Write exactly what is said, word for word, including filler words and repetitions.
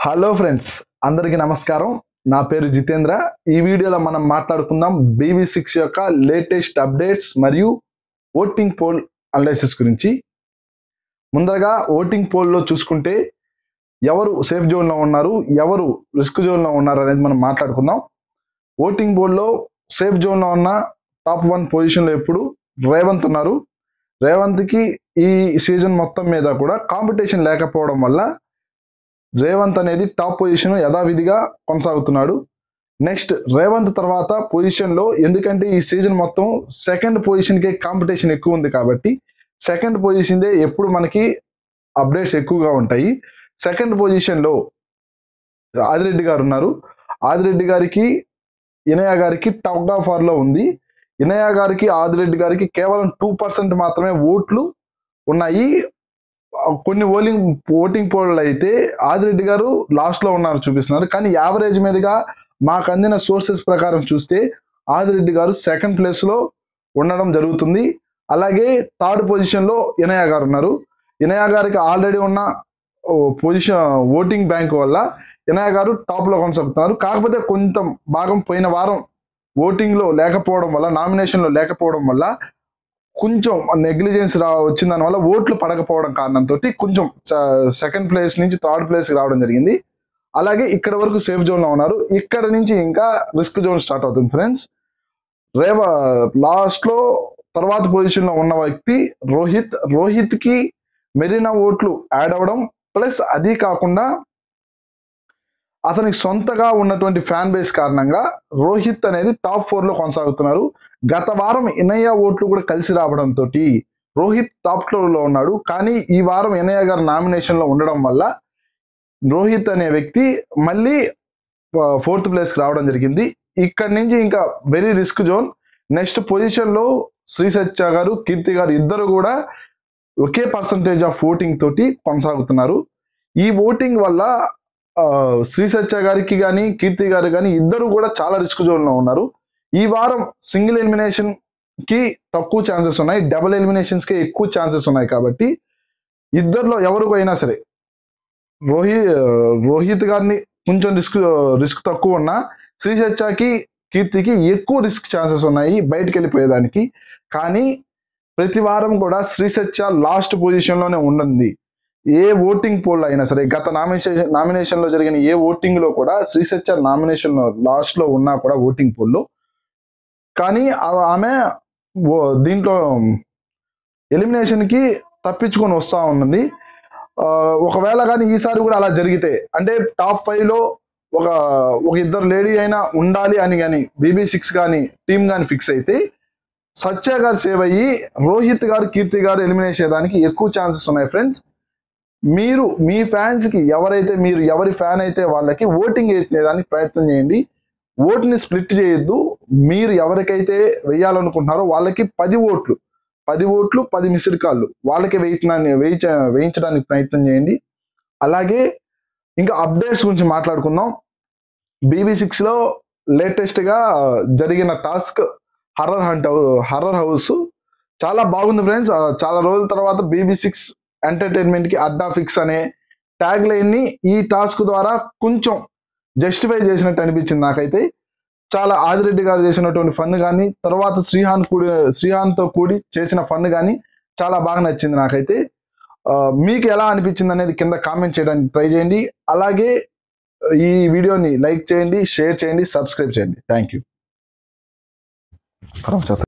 Hello friends, అందరికీ నమస్కారం. నా పేరు జితేంద్ర. ఈ వీడియోలో మనం మాట్లాడుకుందాం బీబీ సిక్స్ యొక్క లేటెస్ట్ అప్డేట్స్ మరియు ఓటింగ్ పోల్ అనాలిసిస్ గురించి. ముందరగా ఓటింగ్ పోల్లో చూసుకుంటే ఎవరు సేఫ్ జోన్లో ఉన్నారు, ఎవరు రిస్క్ జోన్లో ఉన్నారు అనేది మనం మాట్లాడుకుందాం. ఓటింగ్ పోల్లో సేఫ్ జోన్లో ఉన్న టాప్ వన్ పొజిషన్లో ఎప్పుడు రేవంత్ ఉన్నారు. రేవంత్కి ఈ సీజన్ మొత్తం మీద కూడా కాంపిటీషన్ లేకపోవడం వల్ల రేవంత్ అనేది టాప్ పొజిషన్ యథావిధిగా కొనసాగుతున్నాడు. నెక్స్ట్ రేవంత్ తర్వాత పొజిషన్లో, ఎందుకంటే ఈ సీజన్ మొత్తం సెకండ్ పొజిషన్కే కాంపిటీషన్ ఎక్కువ ఉంది కాబట్టి సెకండ్ పొజిషన్దే ఎప్పుడు మనకి అప్డేట్స్ ఎక్కువగా ఉంటాయి. సెకండ్ పొజిషన్లో ఆదిరెడ్డి గారు ఉన్నారు. ఆదిరెడ్డి గారికి ఇనయ గారికి టగ్ ఆఫ్ వార్లో ఉంది. ఇనయ గారికి ఆదిరెడ్డి గారికి కేవలం టూ పర్సెంట్ మాత్రమే ఓట్లు ఉన్నాయి. కొన్ని ఓలింగ్ ఓటింగ్ పోల్ అయితే ఆదిరెడ్డి గారు లాస్ట్లో ఉన్నారు చూపిస్తున్నారు, కానీ యావరేజ్ మీదుగా మాకు అందిన సోర్సెస్ ప్రకారం చూస్తే ఆదిరెడ్డి గారు సెకండ్ ప్లేస్లో ఉండడం జరుగుతుంది. అలాగే థర్డ్ పొజిషన్లో ఇనయ గారు ఉన్నారు. ఇనయ గారికి ఆల్రెడీ ఉన్న పొజిషన్ ఓటింగ్ బ్యాంక్ వల్ల ఇనయ గారు టాప్లో కొనసాగుతున్నారు. కాకపోతే కొంత భాగం పోయిన వారం ఓటింగ్లో లేకపోవడం వల్ల, నామినేషన్లో లేకపోవడం వల్ల కొంచెం నెగ్లిజెన్స్ రా వచ్చిన దానివల్ల ఓట్లు పడకపోవడం కారణంతో కొంచెం సెకండ్ ప్లేస్ నుంచి థర్డ్ ప్లేస్కి రావడం జరిగింది. అలాగే ఇక్కడ వరకు సేఫ్ జోన్లో ఉన్నారు. ఇక్కడ నుంచి ఇంకా రిస్క్ జోన్ స్టార్ట్ అవుతుంది ఫ్రెండ్స్. రేవ లాస్ట్లో తర్వాత పొజిషన్లో ఉన్న వ్యక్తి రోహిత్. రోహిత్కి మెరీనా ఓట్లు యాడ్ అవ్వడం, ప్లస్ అది కాకుండా అతనికి సొంతగా ఉన్నటువంటి ఫ్యాన్ బేస్ కారణంగా రోహిత్ అనేది టాప్ ఫోర్లో కొనసాగుతున్నారు. గత వారం ఇనయ్య ఓట్లు కూడా కలిసి రావడంతో రోహిత్ టాప్ ఫ్లోర్లో ఉన్నాడు. కానీ ఈ వారం ఇనయ్య గారు నామినేషన్లో ఉండడం వల్ల రోహిత్ అనే వ్యక్తి మళ్ళీ ఫోర్త్ ప్లేస్కి రావడం జరిగింది. ఇక్కడి నుంచి ఇంకా వెరీ రిస్క్ జోన్. నెక్స్ట్ పొజిషన్లో శ్రీ సత్య గారు, కీర్తి గారు ఇద్దరు కూడా ఒకే పర్సంటేజ్ ఆఫ్ ఓటింగ్ తోటి కొనసాగుతున్నారు. ఈ ఓటింగ్ వల్ల శ్రీ సత్య గారికి కానీ కీర్తి గారు కానీ ఇద్దరు కూడా చాలా రిస్క్ జోన్లో ఉన్నారు. ఈ వారం సింగిల్ ఎలిమినేషన్ కి తక్కువ ఛాన్సెస్ ఉన్నాయి, డబుల్ ఎలిమినేషన్స్ కి ఎక్కువ ఛాన్సెస్ ఉన్నాయి. కాబట్టి ఇద్దరిలో ఎవరికి అయినా సరే రోహి రోహిత్ గారిని కొంచెం రిస్క్ రిస్క్ తక్కువ ఉన్నా శ్రీ సత్యకి కీర్తికి ఎక్కువ రిస్క్ ఛాన్సెస్ ఉన్నాయి బయటకు వెళ్ళిపోయేదానికి. కానీ ప్రతి వారం కూడా శ్రీ సత్య లాస్ట్ పొజిషన్లోనే ఉండండి. ఏ ఓటింగ్ పోల్ అయినా సరే, గత నామినేషన్ నామినేషన్లో జరిగిన ఏ ఓటింగ్లో కూడా శ్రీ సత్య నామినేషన్లో లాస్ట్లో ఉన్నా కూడా ఓటింగ్ పోల్లో, కానీ ఆమె దీంట్లో ఎలిమినేషన్కి తప్పించుకొని వస్తూ ఉన్నది. ఒకవేళ కానీ ఈసారి కూడా అలా జరిగితే, అంటే టాప్ ఫైవ్లో ఒక ఒక ఇద్దరు లేడీ అయినా ఉండాలి అని కానీ బీబీ సిక్స్ కానీ టీమ్ కానీ ఫిక్స్ అయితే సత్య గారు సేవ్ అయ్యి రోహిత్ గారు, కీర్తి గారు ఎలిమినేట్ చేయడానికి ఎక్కువ ఛాన్సెస్ ఉన్నాయి ఫ్రెండ్స్. మీరు మీ ఫ్యాన్స్కి ఎవరైతే మీరు ఎవరి ఫ్యాన్ అయితే వాళ్ళకి ఓటింగ్ వేసేదానికి ప్రయత్నం చేయండి. ఓటుని స్ప్లిట్ చేయొద్దు. మీరు ఎవరికైతే వేయాలనుకుంటున్నారో వాళ్ళకి పది ఓట్లు పది ఓట్లు పది మిస్డ్ కాళ్ళు వాళ్ళకి వేయించడానికి వేయించ వేయించడానికి ప్రయత్నం చేయండి. అలాగే ఇంకా అప్డేట్స్ గురించి మాట్లాడుకుందాం. బీబీ సిక్స్లో లేటెస్ట్గా జరిగిన task horror hunt horror house చాలా బాగుంది ఫ్రెండ్స్. చాలా రోజుల తర్వాత బీబీ సిక్స్ ఎంటర్టైన్మెంట్ కి అడ్డా ఫిక్స్ అనే ట్యాగ్ లైన్ ని ఈ టాస్క్ ద్వారా కొంచెం జస్టిఫై చేసినట్టు అనిపించింది నాకైతే. చాలా ఆదిరెడ్డి గారు చేసినటువంటి ఫన్ కానీ, తర్వాత శ్రీహాన్ కూడి శ్రీహాన్తో కూడి చేసిన ఫన్ కానీ చాలా బాగా నచ్చింది నాకైతే. మీకు ఎలా అనిపించింది అనేది కింద కామెంట్ చేయడానికి ట్రై చేయండి. అలాగే ఈ వీడియోని లైక్ చేయండి, షేర్ చేయండి, సబ్స్క్రైబ్ చేయండి. Thank you.